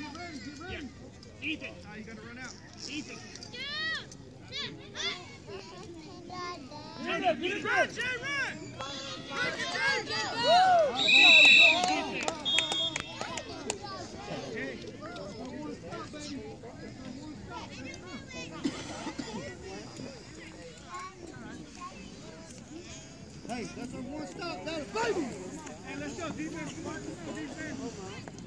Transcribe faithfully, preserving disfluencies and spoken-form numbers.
Ethan. Now you gotta run out. Ethan. Get it, get it, run, Jay, run! Hey, that's our one stop, that's baby! Hey, let's go, defense, come on, defense.